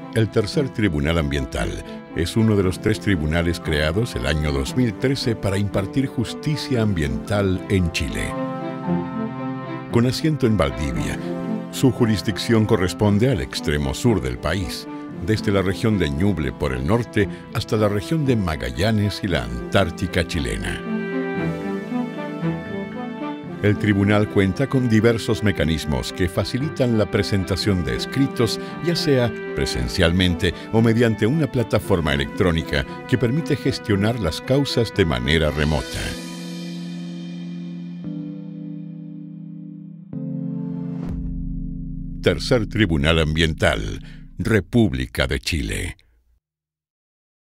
El Tercer Tribunal Ambiental es uno de los 3 tribunales creados el año 2013 para impartir justicia ambiental en Chile. Con asiento en Valdivia, su jurisdicción corresponde al extremo sur del país, desde la región de Ñuble por el norte hasta la región de Magallanes y la Antártica chilena. El tribunal cuenta con diversos mecanismos que facilitan la presentación de escritos, ya sea presencialmente o mediante una plataforma electrónica que permite gestionar las causas de manera remota. Tercer Tribunal Ambiental, República de Chile.